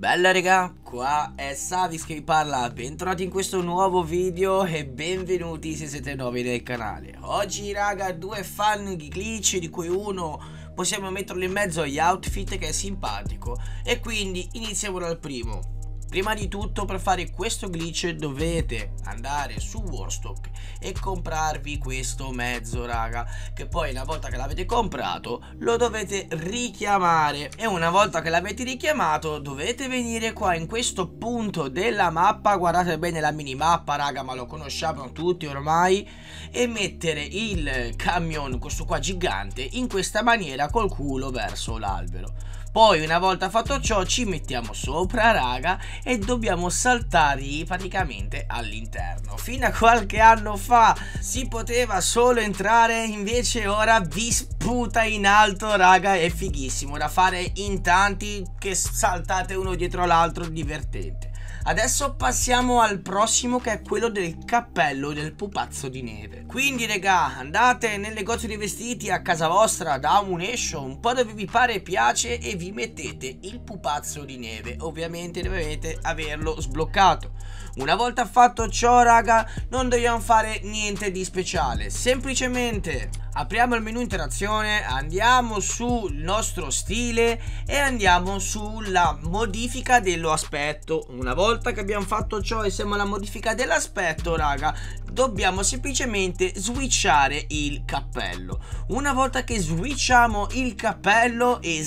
Bella raga, qua è Savis che vi parla, bentornati in questo nuovo video e benvenuti se siete nuovi nel canale. Oggi raga, due fan glitch di cui uno possiamo metterlo in mezzo agli outfit che è simpatico e quindi iniziamo dal primo. Prima di tutto, per fare questo glitch dovete andare su Warstock e comprarvi questo mezzo raga, che poi una volta che l'avete comprato lo dovete richiamare e una volta che l'avete richiamato dovete venire qua in questo punto della mappa, guardate bene la minimappa raga, ma lo conosciamo tutti ormai, e mettere il camion, questo qua gigante, in questa maniera col culo verso l'albero. Poi una volta fatto ciò ci mettiamo sopra raga e dobbiamo saltargli praticamente all'interno. Fino a qualche anno fa si poteva solo entrare, invece ora vi sputa in alto raga, è fighissimo da fare in tanti che saltate uno dietro l'altro, divertente. Adesso passiamo al prossimo, che è quello del cappello del pupazzo di neve. Quindi raga, andate nel negozio di vestiti a casa vostra, da Amunation, un po' dove vi pare e piace, e vi mettete il pupazzo di neve. Ovviamente dovete averlo sbloccato. Una volta fatto ciò raga, non dobbiamo fare niente di speciale, semplicemente apriamo il menu interazione, andiamo sul nostro stile e andiamo sulla modifica dello aspetto. Una volta che abbiamo fatto ciò e siamo alla modifica dell'aspetto raga, dobbiamo semplicemente switchare il cappello. Una volta che switchiamo il cappello e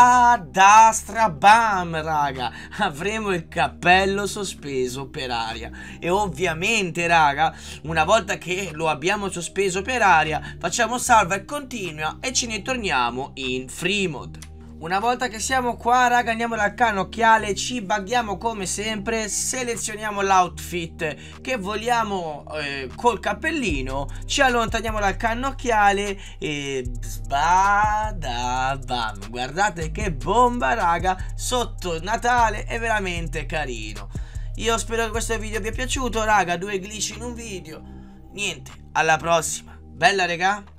sbadastrabam raga, avremo il cappello sospeso per aria. E ovviamente raga, una volta che lo abbiamo sospeso per aria, facciamo salva e continua e ce ne torniamo in free mode. Una volta che siamo qua raga, andiamo dal cannocchiale, ci bughiamo come sempre, selezioniamo l'outfit che vogliamo col cappellino, ci allontaniamo dal cannocchiale e sbadabam. Guardate che bomba raga, sotto Natale è veramente carino. Io spero che questo video vi è piaciuto raga, due glitch in un video. Niente, alla prossima. Bella raga.